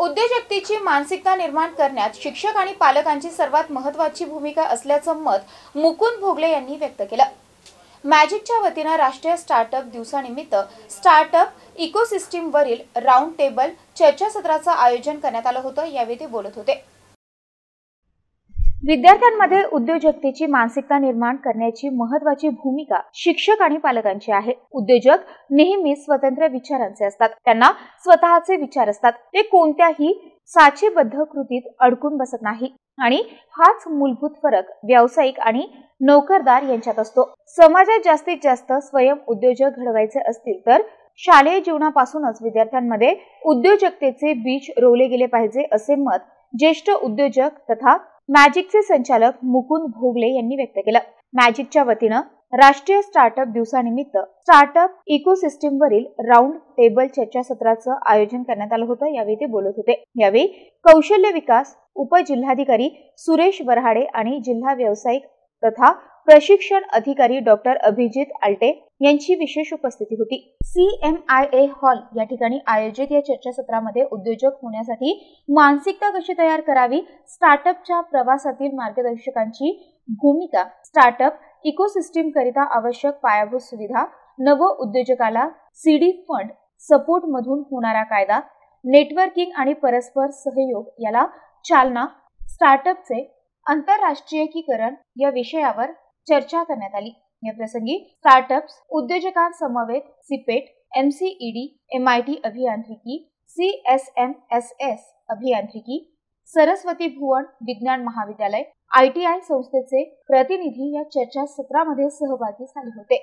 उद्योजकतेची मानसिकता निर्माण करण्यात शिक्षक आणि पालकांची सर्वात महत्त्वाची भूमिका असल्याचं मत मुकुंद भोगले यांनी व्यक्त केलं। मॅजिकच्या वतीनं राष्ट्रीय स्टार्टअप दिवसानिमित्त स्टार्टअप इकोसिस्टीम वरील राऊंड टेबल चर्चासत्राचं आयोजन करण्यात आलं होतं। यावेळी ते बोलत होते। विद्यार्थ्यांमध्ये उद्योजकतेची मानसिकता निर्माण करण्याची महत्त्वाची भूमिका शिक्षक आणि पालकांची आहे। उद्योजक नेहमी स्वतंत्र विचारांचे असतात, त्यांना स्वतःचे विचार असतात, ते कोणत्याही साचेबद्ध कृतीत अडकून बसत नाही आणि हाच मूलभूत फरक व्यावसायिक आणि नोकरदार यांच्यात असतो। समाजात जास्तीत जास्त स्वयं उद्योजक घडवायचे असतील तर शालेय जीवनापासूनच विद्यार्थ्यांमध्ये उद्योजकतेचे बीज रोवले गेले पाहिजे, असे मत ज्येष्ठ उद्योजक तथा मॅजिकचे संचालक मुकुंद भोगले यांनी व्यक्त केलं। मॅजिकच्या वतीनं राष्ट्रीय स्टार्टअप दिवसानिमित्त स्टार्टअप इकोसिस्टीम वरील राऊंड टेबल चर्चासत्राचं आयोजन करण्यात आलं होतं। यावेळी ते बोलत होते। यावेळी कौशल्य विकास उपजिल्हाधिकारी सुरेश वरहाडे आणि जिल्हा व्यावसायिक तथा प्रशिक्षण अधिकारी डॉक्टर अभिजित आल्टे यांची विशेष उपस्थिती होती। CMIA हॉल या ठिकाणी आयोजित या चर्चासत्रामध्ये उद्योजक होण्यासाठी मानसिकता कशी तयार करावी, स्टार्टअपच्या प्रवासातील मार्गदर्शकांची भूमिका, स्टार्टअप इकोसिस्टीम करिता आवश्यक पायाभूत सुविधा, नव उद्योजकाला सीडी फंड सपोर्ट मधून होणारा कायदा, नेटवर्किंग आणि परस्पर सहयोग याला चालना, स्टार्टअपचे आंतरराष्ट्रीयीकरण या विषयावर चर्चा करण्यात आली। या प्रसंगी स्टार्टअप्स उद्योजकांसमवेत सिपेट, MCED, MIT अभियांत्रिकी, CSMSS अभियांत्रिकी, सरस्वती भुवन विज्ञान महाविद्यालय, ITI संस्थेचे प्रतिनिधी या चर्चासत्रामध्ये सहभागी झाले होते।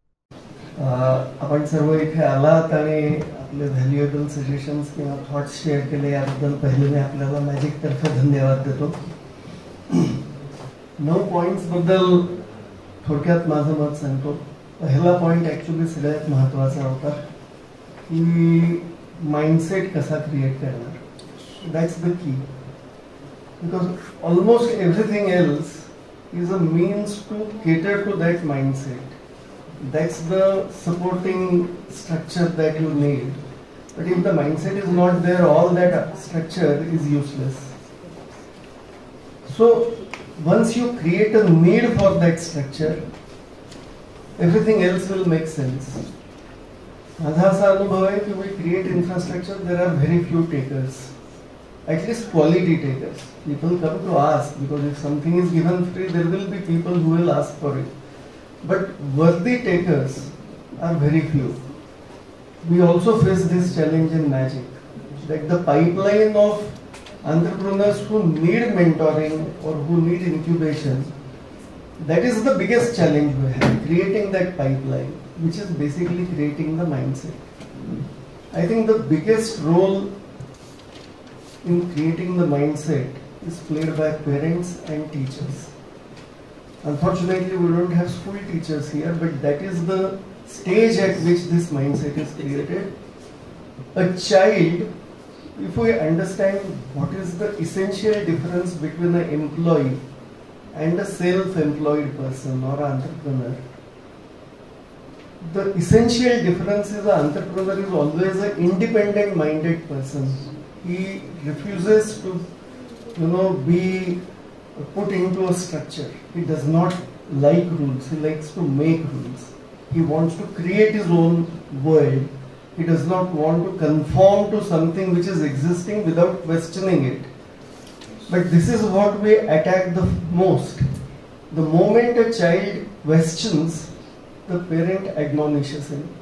आपण सर्व इथे आलात आणि आपले व्हॅल्युएबल सजेशन्स किंवा थॉट्स शेअर केले, याबद्दल पहिले मी आपल्याला मॅजिक तर्फे धन्यवाद देतो। 9 पॉइंट्स बद्दल थोडक्यात माझं मत सांगतो। पहिला पॉइंट ॲक्च्युली सगळ्यात महत्त्वाचा होता की माइंडसेट कसा क्रिएट करणार, that's the key, because almost everything else is a means to cater to that mindset. That's the supporting structure that you need. But if the mindset is not there, all that structure is useless. So once you create a need for that structure, everything else will make sense. माझा असा अनुभव आहे की we create infrastructure, there are very few takers, at least quality takers. People come to ask, because if something is given free, there will be people who will ask for it. But worthy takers are very few. We also face this challenge in Magic, that the pipeline of entrepreneurs who need mentoring or who need incubation, that is the biggest challenge we have, creating that pipeline, which is basically creating the mindset. I think the biggest role in creating the mindset is played by parents and teachers. Unfortunately, we don't have school teachers here, but that is the stage at which this mindset is created. A child, if we understand what is the essential difference between an employee and a self-employed person or entrepreneur, the essential difference is an entrepreneur is always an independent-minded person. He refuses to, be put into a structure. He does not like rules. He likes to make rules. He wants to create his own world. He does not want to conform to something which is existing without questioning it. But this is what we attack the most. The moment a child questions, the parent admonishes him.